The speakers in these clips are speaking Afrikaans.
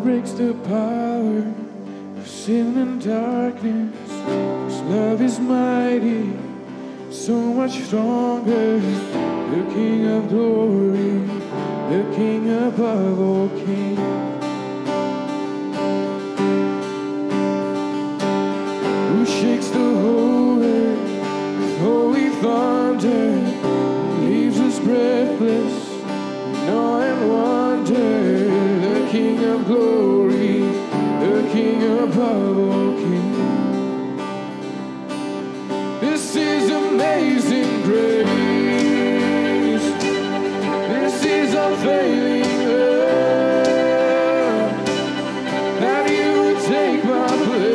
breaks the power of sin and darkness. His love is mighty, so much stronger. The King of glory, the King above all kings. Who shakes the whole earth with holy thunder, leaves us breathless in awe and wonder. The King of glory, the King above all kings. This is amazing grace. This is unfailing love, that you would take my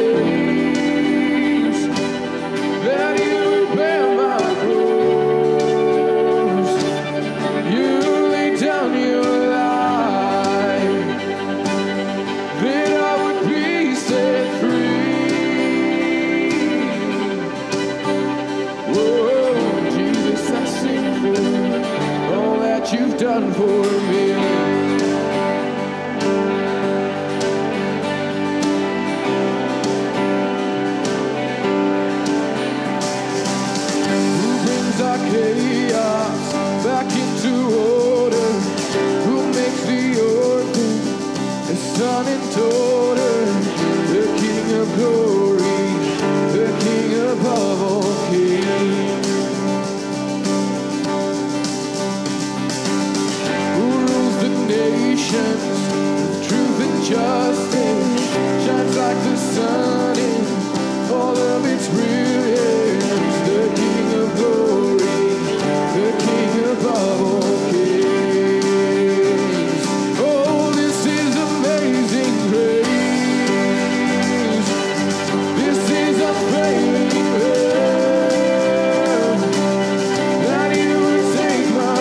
place, that you would bear my cross. You laid down your life, that I would be set free. Oh, Jesus, I sing for all that you've done for me. Who brings our chaos back into order? Who makes the orphan a son and daughter? The King of glory, the King above all kings. Who rules the nations with truth and justice, shines like the sun in all of its brilliance. The King of glory, the King above all kings. Oh, this is amazing grace. This is unfailing love, that you would take my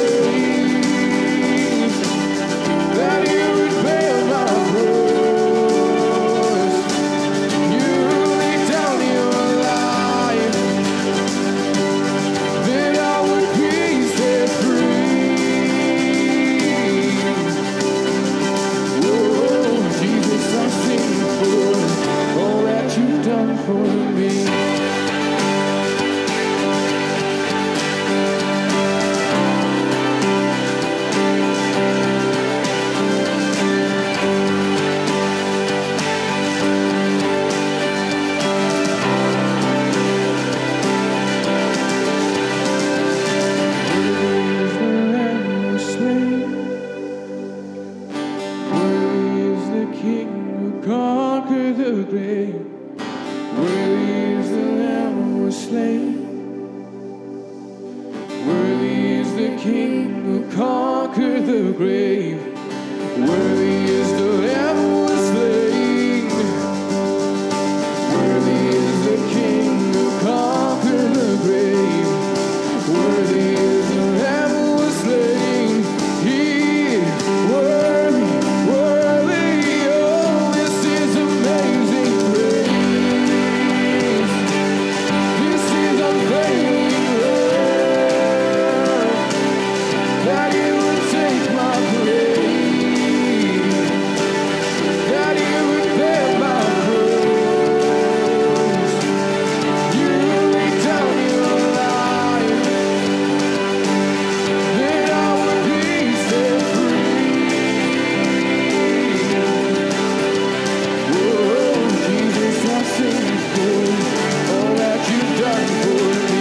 place, that you would bear my cross. You laid down your life, that I would be set free. Oh, Jesus, I sing for all that you've done for me. Worthy is the King who conquered the grave. Worthy is the Lamb who was slain. Worthy is the King who conquered the grave. Worthy is the Lamb who was slain. Worthy is the King who conquered the grave. Worthy is the Lamb who was slain. He worthy, worthy. Oh, this is amazing grace. This is unfailing love, that you would take my place, that you would bear my cross. You laid down your life, that I would be set free. Oh, Jesus, I sing for all that you've done for me.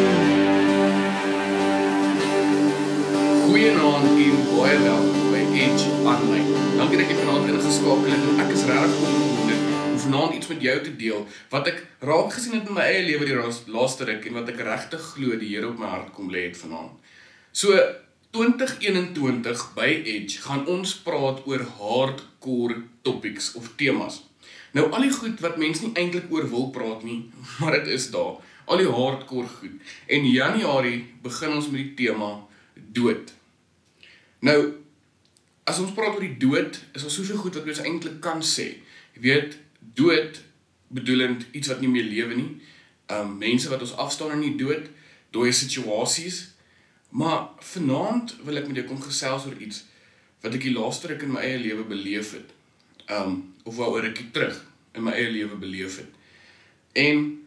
Goeienaand en baie welkom by Edge Online. Dankie dat jy vanaand ingeskakel het en ek is regtig opgewonde om vanaand iets met jou te deel wat ek raak gesien het in my eie lewe die laaste ruk en wat ek regtig glo die Here op my hart kom lê het vanaand. So 2021 by Edge gaan ons praat oor hardcore topics of temas. Nou al die goed wat mense nie eintlik oor wil praat nie, maar dit is daar. Al die hardcore goed. En Januarie begin ons met die tema dood. Nou, as ons praat oor die dood, is daar soveel goed wat ons eintlik kan sê. Jy weet, dood bedoelend iets wat nie meer lewe nie. Mense wat ons afstaan in die dood, dooie situasies. Maar vanaand wil ek met jou kom gesels oor iets wat ek die laaste ruk in my eie lewe beleef het. of wel 'n rukkie terug in my eie lewe beleef het. En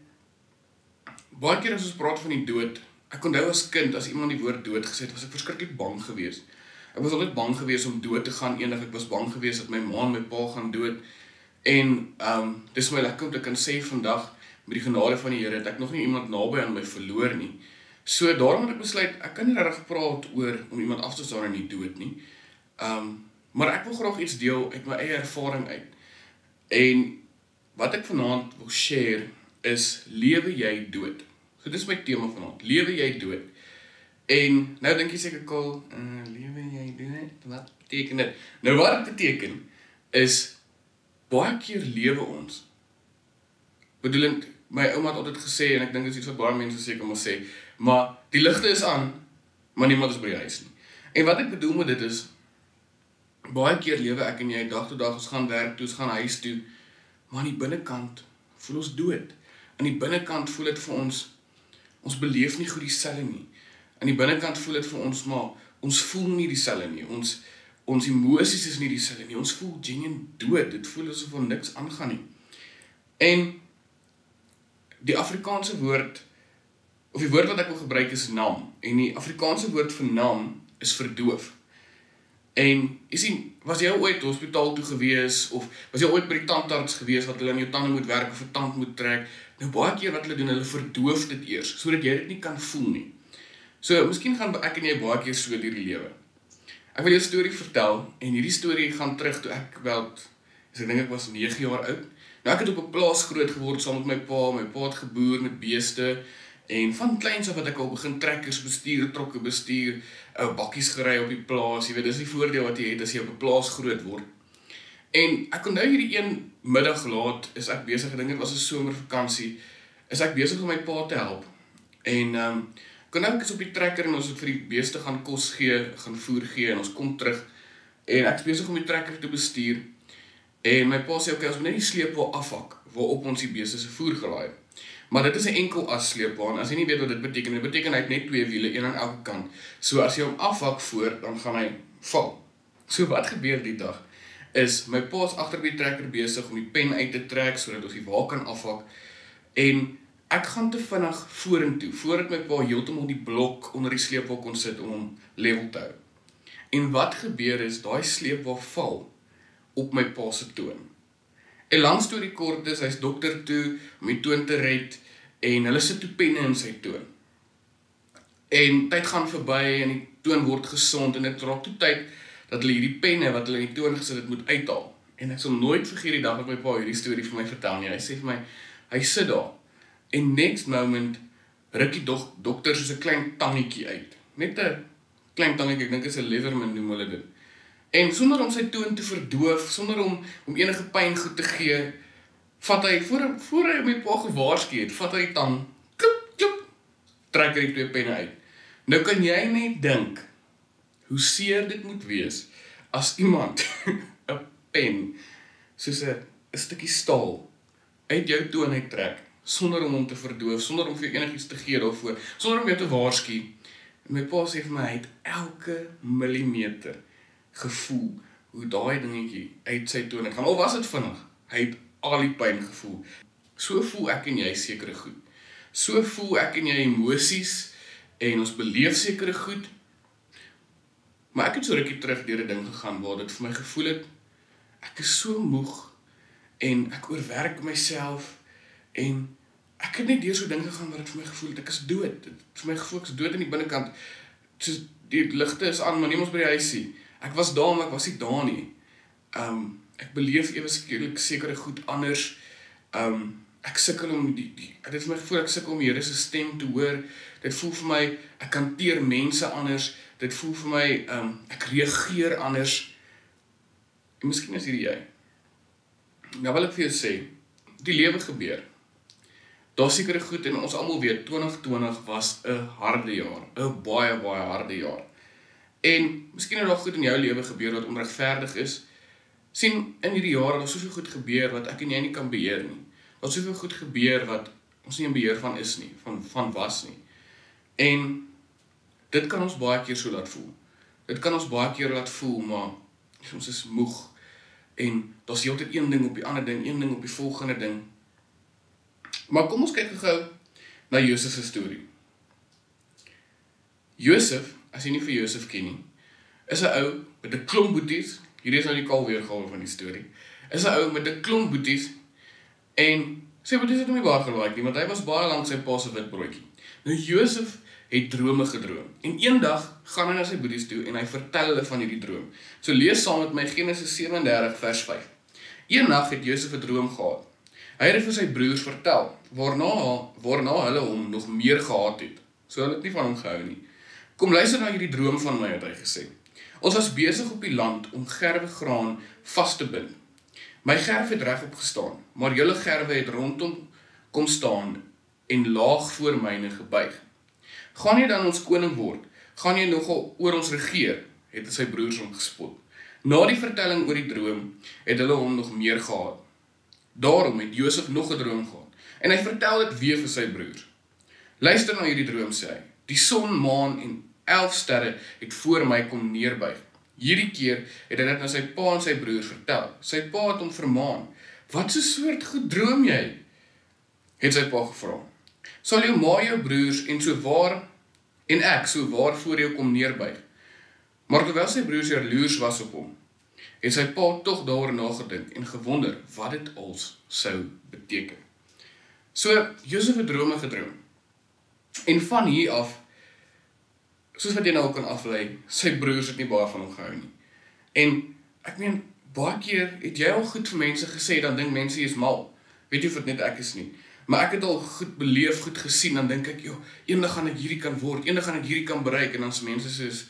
baie keer as ons praat van die dood, ek onthou as kind, as iemand die woord dood gesê het, was ek verskriklik bang geweest. Ek was altyd bang geweest om dood te gaan eendag, ek was bang geweest dat my ma en my pa gaan dood. En dis my lekker om te kan sê vandag, met die genade van die Here, het ek nog nie iemand naby aan my verloor nie. So daarom het ek besluit, ek kan nie regtig praat oor om iemand af te staan in die dood nie. Maar ek wil graag iets deel uit my eie ervaring uit. En wat ek vanaand wil share is, lewe jy dood? So dis my tema vanaand, lewe jy dood? En nou dink jy seker Kol, lewe jy dood? Wat beteken dit? Nou wat dit beteken is, baie keer lewe ons. Bedoelend, my ouma het altyd gesê, en ek dink dit is iets wat baie mense seker moet sê, maar die ligte is aan, maar niemand is by die huis nie. En wat ek bedoel met dit is, baie keer lewe ek en jy dag tot dag, ons gaan werk toe, ons gaan huis toe, maar aan die binnekant voel ons dood. Aan die binnekant voel dit vir ons beleef nie goed dieselfde nie. Aan die binnekant voel dit vir ons, maar ons voel nie dieselfde nie. Ons emosies is nie dieselfde nie. Ons voel genuine dood. Dit voel asof er niks aangaan nie. En die Afrikaanse woord, of die woord wat ek wil gebruik is naam. En die Afrikaanse woord vir naam is verdoof. En jy sien, was jy ooit hospitaal toe gewees, of was jy ooit by die tandarts gewees, wat hulle in jou tande moet werk, of 'n tand moet trek, nou baie keer wat hulle doen, hulle verdoof dit eers, sodat jy dit nie kan voel nie. So, miskien gaan ek en jy baie keer so deur die lewe. Ek wil jou 'n storie vertel, en hierdie storie gaan terug toe ek dink ek was 9 jaar oud. Nou ek het op 'n plaas groot geword saam met my pa het geboer met beeste, en van kleins af het ek al begin trekkers bestuur, trokke bestuur, bakkies gery op die plaas, jy weet, dis die voordeel wat jy het as jy op 'n plaas groot word. En ek onthou hierdie een middag laat, is ek besig, ek dink dit was 'n somervakansie, is ek besig om my pa te help. En ek onthou ek is op die trekker en ons het vir die beeste gaan kos gee, gaan voer gee, en ons kom terug, en ek is besig om die trekker te bestuur, en my pa sê, ons moet net die sleepwa afhak, waarop ons die beeste se voer gelaai het. Maar dit is 'n enkel as sleepwa, en as jy nie weet wat dit beteken hy het net 2 wiele, een aan elke kant. So as jy hom afhak voor, dan gaan hy val. So wat gebeur die dag, is my pa is agter die trekker besig om die pen uit te trek, sodat ons die wa kan afhak, en ek gaan te vinnig vorentoe, voordat my pa heeltemal die blok onder die sleepwa kon sit om hom level te hou. En wat gebeur is, daai sleepwa val op my pa se toon. En lang storie kort is, hy's dokter toe, om die toon te red, en hulle sit toe penne in sy toon. En tyd gaan verby, en die toon word gesond, en dit raak toe tyd, dat hulle hierdie penne, wat hulle in die toon gesit het, moet uithaal. En ek sal nooit vergeet die dag dat my pa hierdie storie vir my vertel nie. Hy sê vir my, hy sit daar, en next moment, ruk die dokter soos 'n klein tangetjie uit. Net 'n klein tangetjie, ek dink is 'n Leverman noem hulle dit. En sonder om sy toon te verdoof, sonder om enige pyn goed te gee, vat hy, voor hy my pa gewaarsku het, vat hy die tang, klop, trek hy die 2 penne uit. Nou kan jy net dink, hoe seer dit moet wees, as iemand 'n pen, soos 'n stukkie staal, uit jou toon uittrek, sonder om hom te verdoof, sonder om vir jou enigiets te gee daarvoor, sonder om jou te waarsku. En my pa sê vir my, hy het elke millimeter gevoel, hoe daai dingetjie uit sy toon het gaan, al was dit vinnig, hy het al die pyn gevoel. So voel ek en jy sekere goed. So voel ek en jy emosies, en ons beleef sekere goed. Maar ek het so rukkie terug deur 'n ding gegaan, waar dit vir my gevoel het, ek is so moeg, en ek oorwerk myself, en ek het net deur so ding gegaan, waar dit vir my gevoel het, ek is dood. Het vir my gevoel, ek is dood aan die binnekant, soos die ligte is aan, maar niemand by die huis nie. Ek was daar, maar ek was nie daar nie. Ek beleef ewe skielik sekere goed anders. Ek sukkel om dit het vir my gevoel, ek sukkel om die Here se stem te hoor. Dit voel vir my, ek hanteer mense anders. Dit voel vir my, ek reageer anders. En miskien is hierdie jy. Nou wil ek vir jou sê, die lewe gebeur. Daar sekere goed, en ons almal weet, 2020 was 'n harde jaar, 'n baie harde jaar. En miskien het daar goed in jou lewe gebeur wat onregverdig is. Sien, in hierdie jare het soveel goed gebeur wat ek en jy nie kan beheer nie. Daar soveel goed gebeur wat ons nie in beheer van is nie, van was nie. En dit kan ons baie keer so laat voel. Dit kan ons baie keer laat voel, maar ons is moeg. en daar's heeltyd een ding op die ander ding, een ding op die volgende ding. Maar kom ons kyk gou na Josef se storie. Josef, as jy nie vir Josef ken nie, is 'n ou met 'n klomp boeties, hierdie is nou die kaal weergawe van die storie, is 'n ou met 'n klomp boeties, en sy boeties het hom nie baie gelike nie, want hy was baie lank sy pa se witbroodjie. Nou Josef het drome gedroom, en eendag gaan hy na sy boeties toe, en hy vertel hulle van hierdie droom. So lees saam met my Genesis 37 vers 5. Eendag het Josef 'n droom gehad. Hy het dit vir sy broers vertel, waarna hulle hom nog meer gehaat het. So hulle het nie van hom gehou nie. Kom luister na hierdie droom van my, het hy gesê. Ons was besig op die land om gerwe graan vas te bind. My gerf het regop gestaan, maar julle gerwe het rondom kom staan en laag voor myne gebuig. Gaan jy dan ons koning word? Gaan jy nogal oor ons regeer? Het sy broers hom gespot. Na die vertelling oor die droom, het hulle hom nog meer gehaat. Daarom het Josef nog 'n droom gehad, en hy vertel dit weer vir sy broers. Luister na hierdie droom, sê hy. Die son, maan en 11 sterre het voor my kom neerbuig. Hierdie keer het hy dit na sy pa en sy broers vertel. Sy pa het hom vermaan. Wat 'n soort goed droom jy? Het sy pa gevra. Sal jou ma, jou broers en ek so waar voor jou kom neerbuig? Maar terwyl sy broers jaloers was op hom, het sy pa tog daaroor nagedink en gewonder wat dit als sou beteken. So, Josef het drome gedroom. En van hier af, soos wat jy nou kan aflei, sy broers het nie baie van hom gehou nie. En, ek meen, baie keer het jy al goed vir mense gesê, dan dink mense jy is mal. Weet jy of het net ek is nie. Maar ek het al goed beleef, goed gesien, dan dink ek, eendag gaan ek hierdie kan word, eendag gaan ek hierdie kan bereik, en dan is mense soos,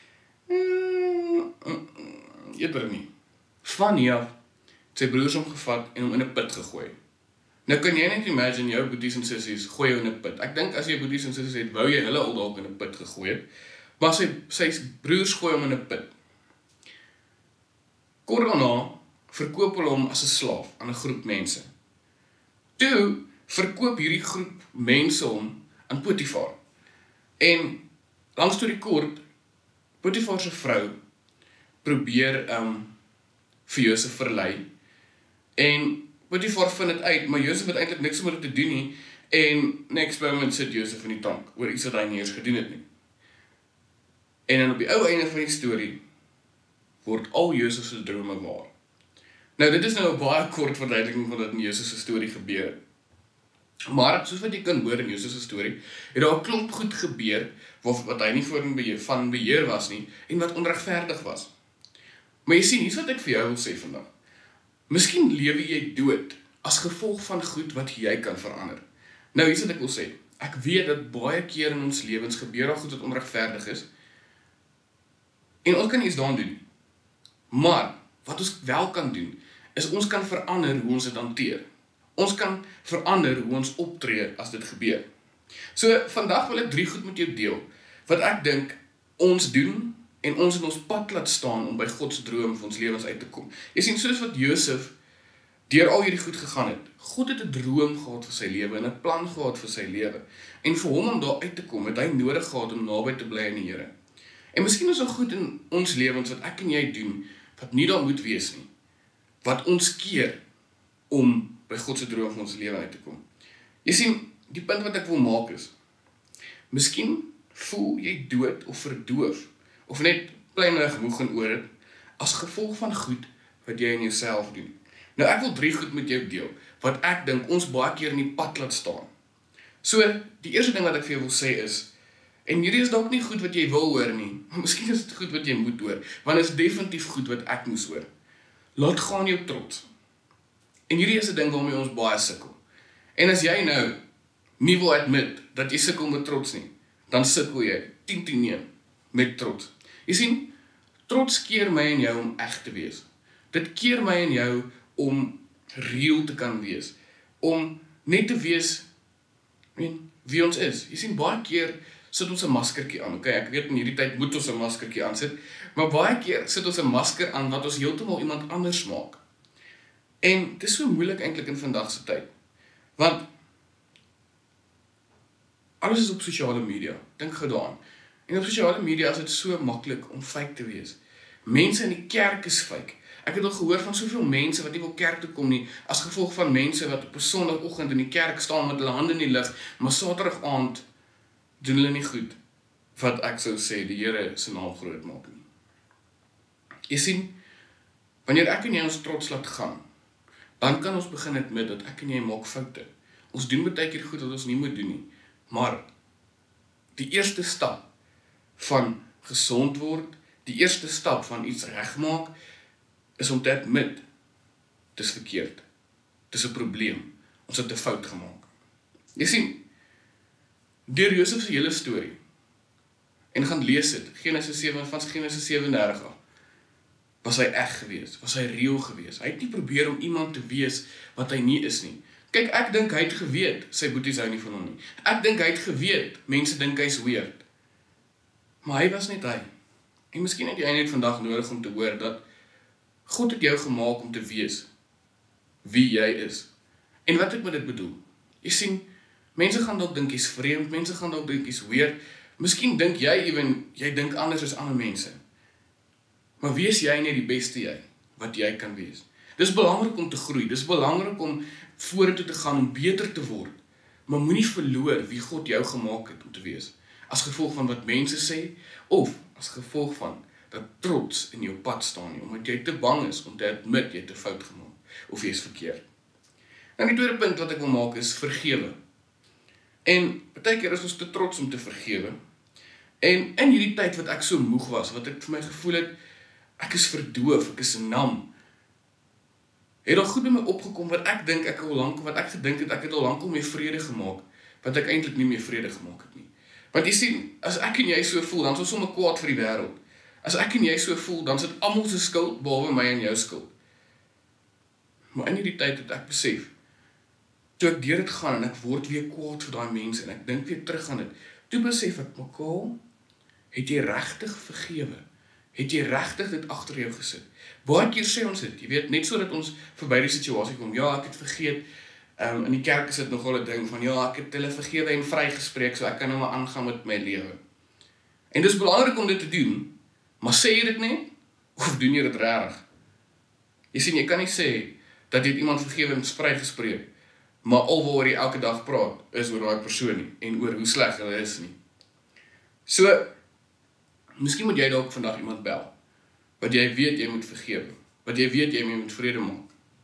eerder nie. Van hier af, het sy broers hom gevat en hom in 'n put gegooi. Nou kan jy net imagine, jou boeties en sissies gooi jou in 'n put. Ek dink as jy boeties en sissies het, wou jy hulle al dalk in 'n put gegooi het, maar sy broers gooi hom in 'n put. Kort daarna verkoop hulle hom as 'n slaaf aan 'n groep mense. Toe verkoop hierdie groep mense hom aan Potifar. En langs toe die kort, Potifar se vrou probeer vir Josef verlei, en Potifar vind dit uit, maar Josef het eintlik niks om dit te doen nie, en next moment sit Josef in die tank, oor iets wat hy nie eens gedoen het nie. En dan op die ou einde van die storie, word al Josef se drome waar. Nou dit is nou 'n baie kort verduideliking van wat in Josef se storie gebeur het. Maar, soos wat jy kan hoor in Josef se storie, het daar 'n klomp goed gebeur, wat hy nie van beheer was nie, en wat onregverdig was. Maar jy sien, hier's wat ek vir jou wil sê vandag. Miskien lewe jy dood, as gevolg van goed wat jy kan verander. Nou, hier's wat ek wil sê. Ek weet dat baie keer in ons lewens gebeur daar goed wat onregverdig is, en ons kan iets daaraan doen. Maar, wat ons wel kan doen, is ons kan verander hoe ons dit hanteer. Ons kan verander hoe ons optree as dit gebeur. So, vandag wil ek 3 goed met jou deel, wat ek dink ons doen, en ons in ons pad laat staan om by God se droom vir ons lewens uit te kom. Jy sien, soos wat Josef deur al hierdie goed gegaan het, God het 'n droom gehad vir sy lewe, en 'n plan gehad vir sy lewe. En vir hom om daar uit te kom, het hy nodig gehad om naby te bly aan die Here. En miskien is daar goed in ons lewens wat ek en jy doen, wat nie daar moet wees nie, wat ons keer om by God se droom van ons lewe uit te kom. Jy sien, die punt wat ek wil maak is, miskien voel jy dood of verdoof, of net pleinweg moeg en oor het, as gevolg van goed wat jy in jouself doen. Nou ek wil 3 goed met jou deel, wat ek dink ons baie keer in die pad laat staan. So, die eerste ding wat ek vir jou wil sê is, en hierdie is dalk nie goed wat jy wil hoor nie, maar miskien is dit goed wat jy moet hoor, want dit is definitief goed wat ek moes hoor. Laat gaan jou trots. En hierdie is 'n ding waarmee ons baie sukkel. En as jy nou nie wil admit dat jy sukkel met trots nie, dan sukkel jy 10-10 met trots. Jy sien, trots keer my en jou om eg te wees. Dit keer my en jou om real te kan wees, om net te wees wie ons is. Jy sien, baie keer sit ons 'n maskertjie aan. Okay, ek weet in hierdie tyd moet ons 'n maskertjie aansit, maar baie keer sit ons 'n masker aan wat ons heeltemal iemand anders maak. En dit is so moeilik eintlik in vandag se tyd. Want alles is op sosiale media. Dink gou daaraan. En op sosiale media is dit so maklik om fake te wees. Mense in die kerk is fake. Ek het al gehoor van soveel mense wat nie wil kerk toe kom nie, as gevolg van mense wat op 'n Sondagoggend in die kerk staan met hulle hande in die lug, maar Saterdag aand doen hulle nie goed wat ek sou sê die Here se naam groot maak nie. Jy sien, wanneer ek en jy ons trots laat gaan, dan kan ons begin admit dat ek en jy maak foute. Ons doen baie keer goed wat ons nie moet doen nie, maar die eerste stap van gesond word, die eerste stap van iets regmaak, is om te admit, dit is verkeerd, dit is 'n probleem, ons het 'n fout gemaak. Jy sien, deur Josef se hele storie, en gaan lees dit, Genesis 37 af, was hy eg gewees, was hy reël gewees. Hy het nie probeer om iemand te wees wat hy nie is nie. Kyk, ek dink hy het geweet, sy boeties hou nie van hom nie. Ek dink hy het geweet, mense dink hy's weird. Maar hy was net hy. En miskien het jy net vandag nodig om te hoor dat God het jou gemaak om te wees wie jy is. En wat ek met dit bedoel? Jy sien, mense gaan dalk dink jy's vreemd, mense gaan dalk dink jy's weird. Miskien dink jy dink anders as ander mense. Maar wees jy net die beste jy, wat jy kan wees. Dis belangrik om te groei, dis belangrik om vorentoe te gaan, om beter te word. Maar moenie verloor wie God jou gemaak het om te wees. As gevolg van wat mense sê, of as gevolg van dat trots in jou pad staan nie, omdat jy te bang is om te admit jy het 'n fout gemaak, of jy is verkeerd. En die tweede punt wat ek wil maak is vergewe. En baie keer is ons te trots om te vergewe. En in hierdie tyd wat ek so moeg was, wat ek vir my gevoel het, ek is verdoof, ek is nam, het al goed by my opgekom wat ek gedink het, ek het al lank al mee vrede gemaak, wat ek eintlik nie meer vrede gemaak het nie. Want jy sien, as ek en jy so voel, dan is ons sommer kwaad vir die wêreld. As ek en jy so voel, dan is dit almal se skuld, behalwe my en jou skuld. Maar in hierdie tyd het ek besef, toe ek deur dit gaan, en ek word weer kwaad vir daai mense, en ek dink weer terug aan dit, toe besef ek, Mikael, het jy regtig vergewe? Het jy regtig dit agter jou gesit? Baie keer sê ons dit, jy weet, net so dat ons verby die situasie kom, ja, ek het vergeet, in die kerk is dit nogal 'n ding van, ja, ek het hulle vergewe en vrygespreek, so ek kan nou maar aangaan met my lewe. En dis belangrik om dit te doen, maar sê jy dit net, of doen jy dit regtig? Jy sien, jy kan nie sê, dat jy iemand vergewe en vrygespreek, maar alwaaroor jy elke dag praat, is oor daai persoon nie, en oor hoe sleg hulle is nie. So, miskien moet jy dalk vandag iemand bel, wat jy weet jy moet vergewe, wat jy weet jy moet vrede maak.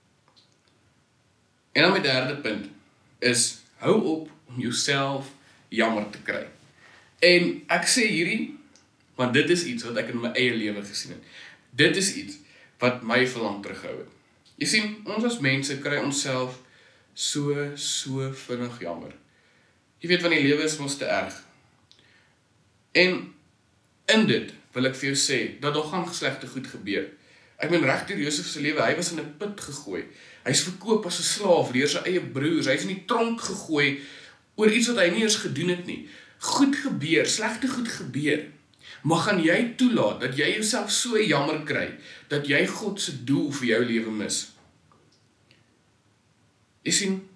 En dan my derde punt, is, hou op om jouself jammer te kry. En ek sê hierdie, want dit is iets wat ek in my eie lewe gesien het. Dit is iets wat my verlang terughou het. Jy sien, ons as mense kry onsself so vinnig jammer. Jy weet, van die lewe is mos te erg. En in dit wil ek vir jou sê, dat daar gaan slegte goed gebeur. Ek meen reg deur Josef se lewe, hy was in 'n put gegooi. Hy's verkoop as 'n slaaf deur sy eie broers. Hy's in die tronk gegooi oor iets wat hy nie eens gedoen het nie. Goed gebeur, slegte goed gebeur. Maar gaan jy toelaat dat jy jouself so jammer kry, dat jy God se doel vir jou lewe mis? Jy sien,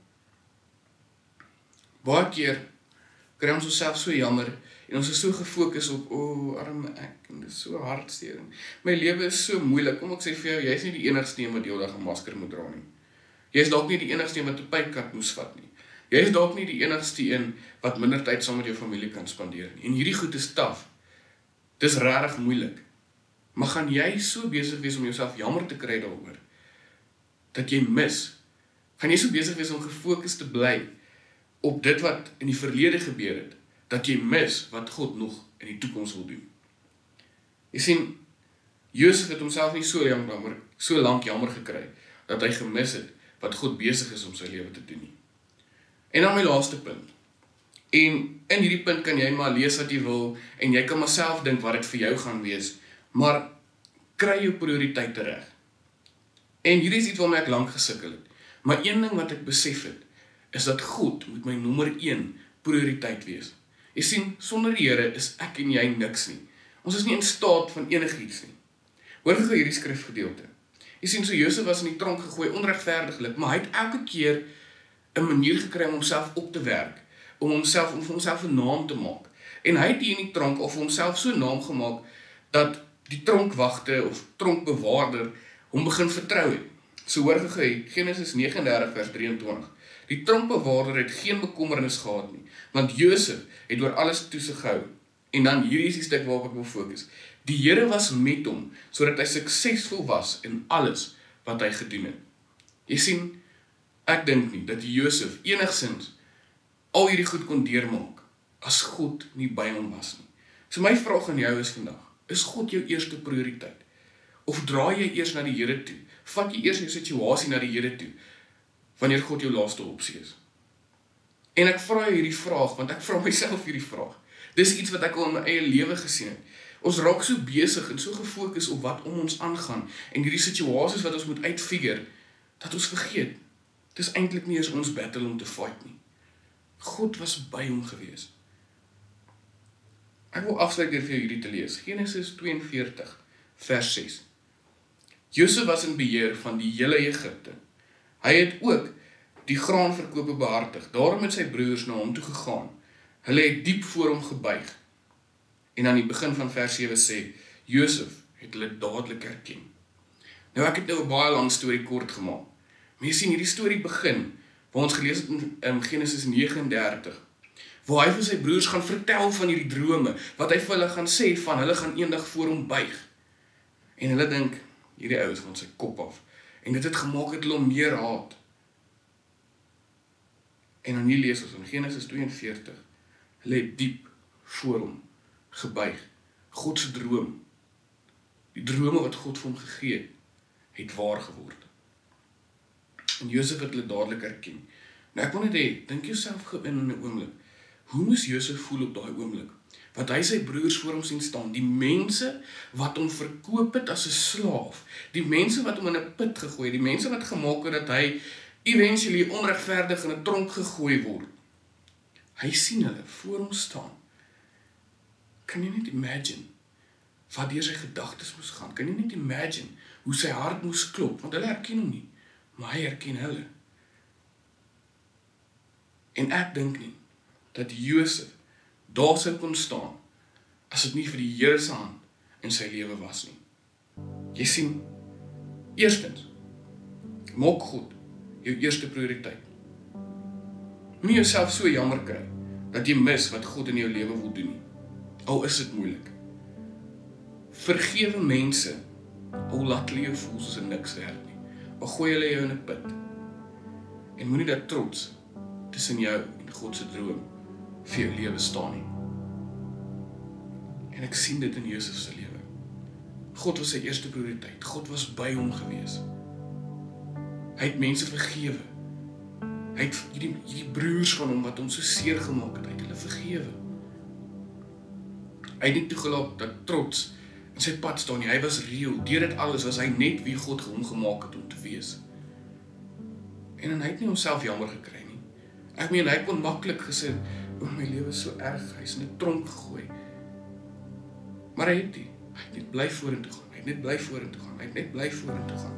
baie keer kry ons onsself so jammer, en ons is so gefokus op, arme ek, en dit is so hartseer. My lewe is so moeilik, kom ek sê vir jou, jy is nie die enigste een wat die hele dag 'n masker moet dra nie. Jy is dalk nie die enigste een wat 'n pypkat moes vat nie. Jy is dalk nie die enigste een wat minder tyd saam met jou familie kan spandeer nie. En hierdie goed is taaf. Dis regtig moeilik. Maar gaan jy so besig wees om jouself jammer te kry daaroor, dat jy mis? Gaan jy so besig wees om gefokus te bly op dit wat in die verlede gebeur het, dat jy mis wat God nog in die toekoms wil doen? Jy sien, Josef het homself nie so lank jammer gekry, dat hy gemis het wat God besig is om sy lewe te doen nie. En dan my laaste punt. En in hierdie punt kan jy maar lees wat jy wil, en jy kan maar self dink wat dit vir jou gaan wees, maar kry jou prioriteite reg. En hierdie is iets waarmee ek lank gesukkel het. Maar een ding wat ek besef het, is dat God moet my nommer 1 prioriteit wees. Jy sien, sonder die Here is ek en jy niks nie. Ons is nie in staat van enigiets nie. Hoor gou hierdie skrifgedeelte. Jy sien, so Josef was in die tronk gegooi, onregverdiglik, maar hy het elke keer 'n manier gekry om homself op te werk, om vir homself 'n naam te maak. En hy het hier in die tronk al vir homself so 'n naam gemaak, dat die tronkwagte of tronkbewaarder hom begin vertrou het. So hoor gou Genesis 39 vers 23. Die tronkbewaarder het geen bekommernis gehad nie, want Josef het oor alles toesig gehou. En dan hierdie is die stuk waarop ek wil fokus. Die Here was met hom, sodat hy suksesvol was in alles wat hy gedoen het. Jy sien, ek dink nie dat Josef enigsins al hierdie goed kon deurmaak, as God nie by hom was nie. So my vraag aan jou is vandag, is God jou eerste prioriteit? Of draai jy eers na die Here toe? Vat jy eers jou situasie na die Here toe, wanneer God jou laaste opsie is? En ek vra jou hierdie vraag, want ek vra myself hierdie vraag. Dis iets wat ek al in my eie lewe gesien het. Ons raak so besig en so gefokus op wat om ons aangaan, en hierdie situasies wat ons moet uitfigure, dat ons vergeet, dis eintlik nie eens ons battle om te fight nie. God was by hom gewees. Ek wil afsluit deur vir jou hierdie te lees. Genesis 42, vers 6. Josef was in beheer van die hele Egipte. Hy het ook die graanverkope behartig. Daarom het sy broers na hom toe gegaan. Hulle het diep voor hom gebuig. En aan die begin van vers 7 sê, Josef het hulle dadelik herken. Nou ek het nou 'n baie lang storie kort gemaak. Maar jy sien, hierdie storie begin, waar ons gelees het in Genesis 39, waar hy vir sy broers gaan vertel van hierdie drome, wat hy vir hulle gaan sê van, hulle gaan eendag voor hom buig. En hulle dink, hierdie ouens van sy kop af. En dit het gemaak het hulle om meer haat. En dan hier lees ons in Genesis 42, hulle het diep voor hom gebuig. God se droom, die drome wat God vir hom gegee het waar geword. En Josef het hulle dadelik herken. Nou ek wil net hê, dink jouself gou in 'n oomblik. Hoe moes Josef voel op daai oomblik? Wat hy sy broers voor hom sien staan, die mense wat hom verkoop het as 'n slaaf, die mense wat hom in 'n put gegooi het, die mense wat gemaak het dat hy eventually onregverdig in 'n tronk gegooi word. Hy sien hulle voor hom staan. Kan jy net imagine wat deur sy gedagtes moes gaan? Kan jy net imagine hoe sy hart moes klop? Want hulle herken hom nie, maar hy herken hulle. En ek dink nie dat Josef daar sou kon staan as dit nie vir die Here se hand in sy lewe was nie. Jy sien, eerstens, maak God jou eerste prioriteit. Moenie jouself so jammer kry dat jy mis wat God in jou lewe wil doen nie. Al is dit moeilik. Vergewe mense, al laat hulle jou voel soos 'n niks werd nie. Al gooi hulle jou in 'n put. En moenie dat trots tussen jou en God se droom vir jou lewe staan nie. En ek sien dit in Josef se lewe. God was sy eerste prioriteit. God was by hom gewees. Hy het mense vergewe. Hy het hierdie broers van hom wat hom so seer gemaak het, hy het hulle vergewe. Hy het nie toegelaat dat trots in sy pad staan nie. Hy was reël. Deur dit alles was hy net wie God hom gemaak het om te wees. En dan hy het nie homself jammer gekry nie. Ek meen, hy kon maklik gesê, my lewe is so erg, hy is in 'n tronk gegooi. Maar hy het net bly vorentoe gaan. Hy het net bly vorentoe gaan. Hy het net bly vorentoe gaan.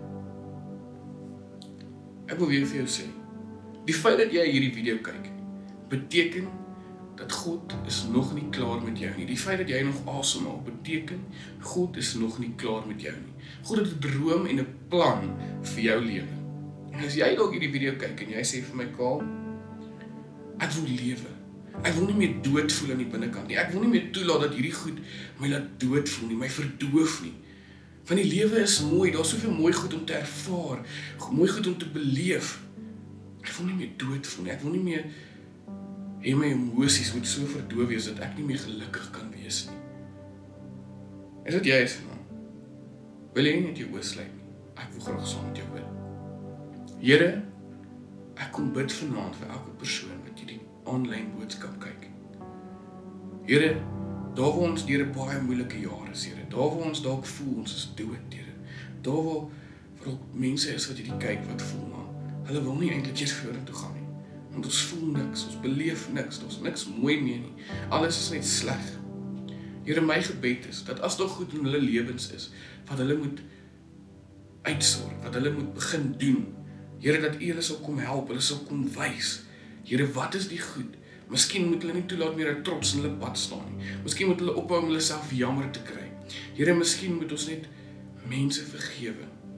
Ek wil weer vir jou sê, die feit dat jy hierdie video kyk, beteken dat God is nog nie klaar met jou nie. Die feit dat jy nog asemhaal, beteken God is nog nie klaar met jou nie. God het 'n droom en 'n plan vir jou lewe. En as jy dalk hierdie video kyk en jy sê vir my, Kaal, ek wil lewe. Ek wil nie meer dood voel aan die binnekant nie. Ek wil nie meer toelaat dat hierdie goed my laat dood voel nie, my verdoof nie. Want die lewe is mooi, daar is soveel mooi goed om te ervaar, mooi goed om te beleef. Ek wil nie meer dood voel nie. Ek wil nie meer hê my emosies moet so verdoof wees dat ek nie meer gelukkig kan wees nie. Is dit jy is vanaand? Wil jy net jou oë sluit nie? Ek wil graag saam met jou bid. Here, ek kom bid vanaand vir elke persoon wat hierdie aanlyn boodskap kyk. Here, daar waar ons deur 'n baie moeilike jaar is, Here, daar waar ons dalk voel ons is dood, Here, daar waar ook mense is wat hierdie kyk wat voel, maar hulle wil nie eintlik eers vorentoe gaan nie, want ons voel niks, ons beleef niks, ons niks mooi meer nie, alles is net sleg. Here, my gebed is, dat as daar goed in hulle lewens is, wat hulle moet uitsorg, wat hulle moet begin doen, Here, dat U hulle sal kom help, hulle sal kom wys, Here, wat is die goed? Miskien moet hulle nie toelaat meer dat trots in hulle pad staan nie. Miskien moet hulle ophou om hulle self jammer te kry. Here, miskien moet ons net mense vergewe.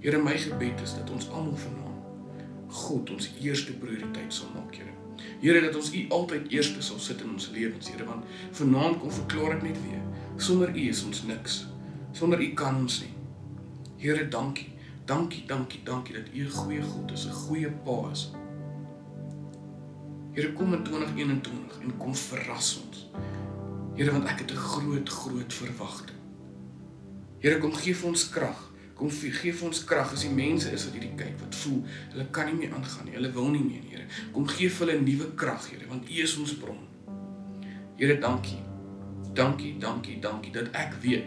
Here, my gebed is dat ons almal vanaand God ons eerste prioriteit sal maak, Here. Here, dat ons U altyd eerste sal sit in ons lewens, Here, want vanaand kom verklaar ek net weer, sonder U is ons niks, sonder U kan ons nie. Here, dankie, dankie, dankie, dankie, dat U 'n goeie God is, 'n goeie Pa is. Here, kom in 2021 en kom verras ons. Here, want ek het 'n groot, groot verwagting. Here, kom gee vir ons krag. Kom gee vir ons krag as die mense is wat hierdie kyk, wat voel, hulle kan nie meer aangaan nie, hulle wil nie meer, Here. Kom gee vir hulle nuwe krag, Here, want U is ons bron. Here, dankie. Dankie, dankie, dankie, dat ek weet,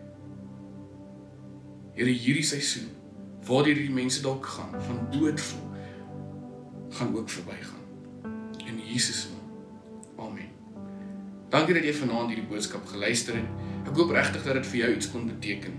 Here, hierdie seisoen, waardeur die mense dalk gaan, van dood voel, gaan ook verbygaan. In Jesus naam. Amen. Dankie dat jy vanaand hierdie boodskap geluister het. Ek hoop regtig dat dit vir jou iets kon beteken.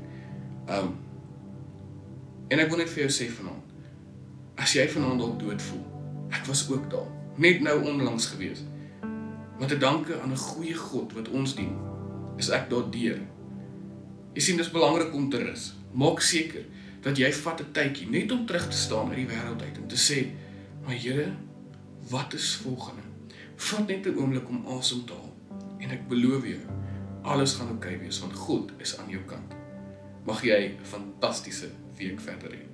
En ek wil net vir jou sê vanaand, as jy vanaand dalk dood voel, ek was ook daar, net nou onlangs gewees, maar te danke aan 'n goeie God wat ons dien, is ek daardeur. Jy sien, dis belangrik om te rus. Maak seker dat jy vat 'n tydjie net om terug te staan uit die wêreld uit en te sê, maar Here, wat is volgende? Vat net 'n oomblik om asem te haal en ek beloof jou, alles gaan oukei wees, want God is aan jou kant. Mag jy 'n fantastiese week verder hê.